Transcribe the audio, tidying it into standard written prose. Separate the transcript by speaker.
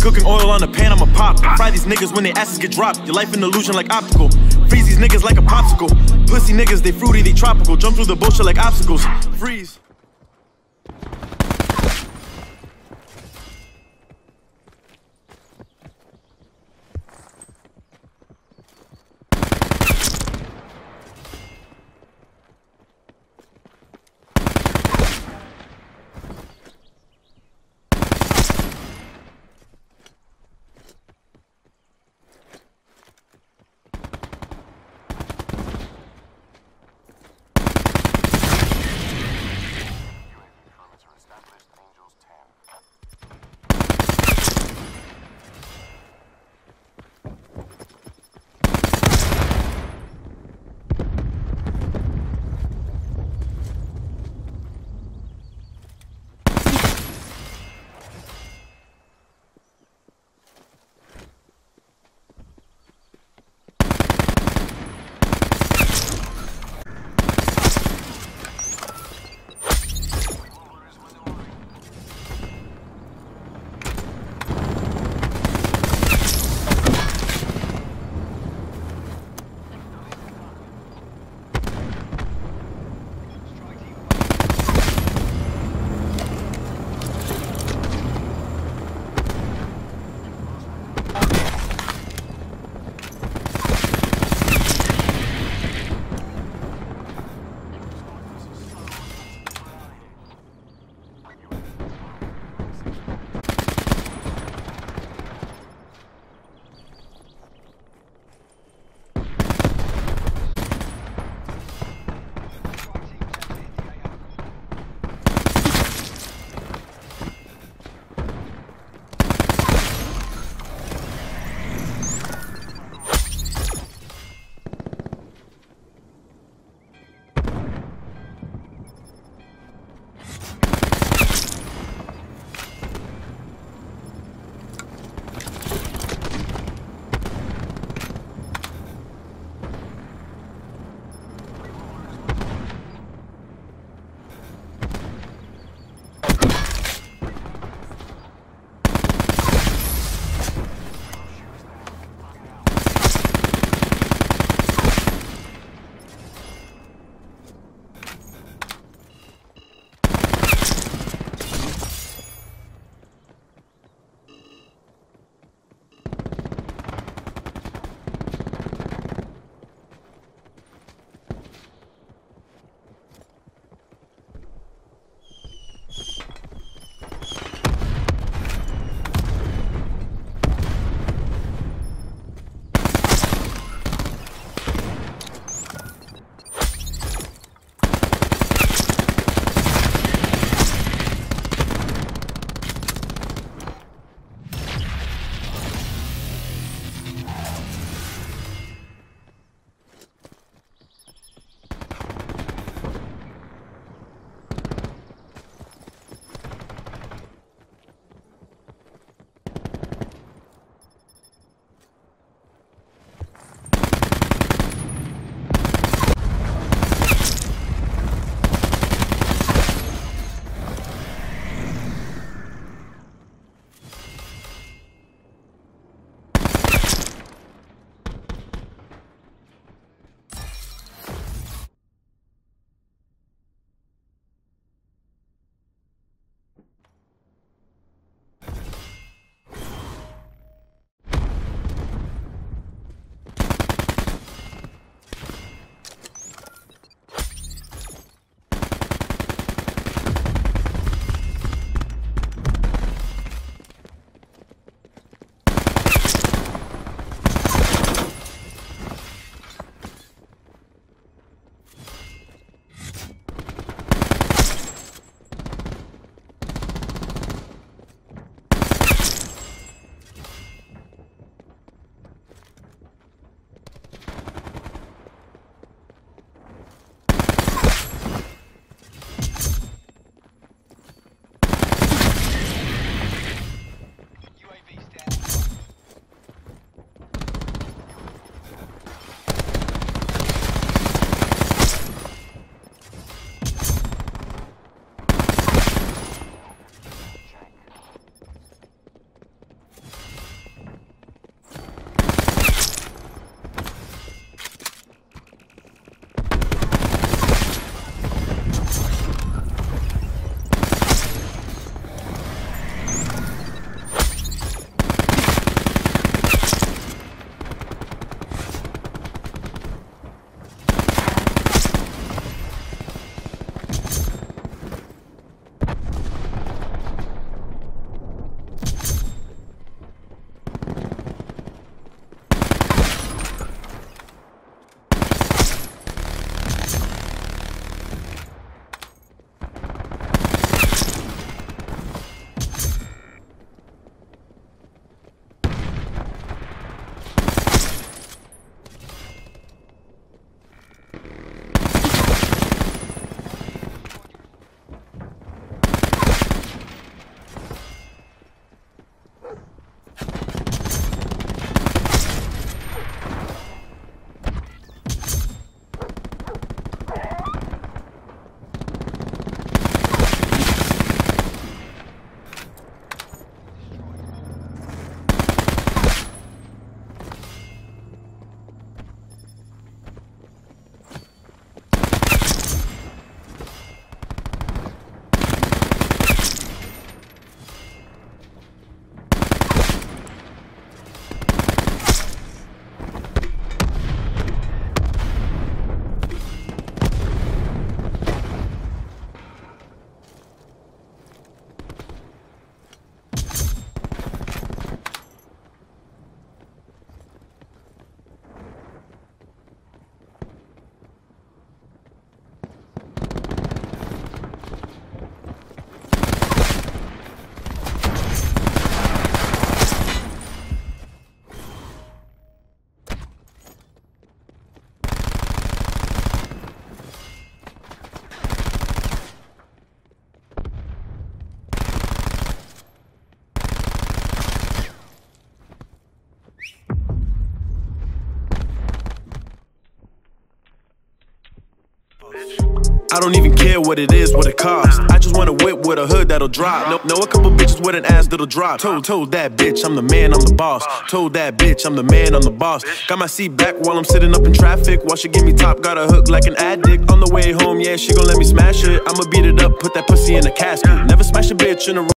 Speaker 1: Cooking oil on the pan, I'ma pop. Fry these niggas when their asses get dropped. Your life an illusion like optical. Freeze these niggas like a popsicle. Pussy niggas, they fruity, they tropical. Jump through the bullshit like obstacles. Freeze. I don't even care what it is, what it costs. I just want a whip with a hood that'll drop. Know a couple bitches with an ass that'll drop. Told that bitch I'm the man, I'm the boss. Told that bitch I'm the man, I'm the boss. Got my seat back while I'm sitting up in traffic. While she give me top, got a hook like an addict. On the way home, yeah, she gon' let me smash it. I'ma beat it up, put that pussy in a casket. Never smash a bitch in a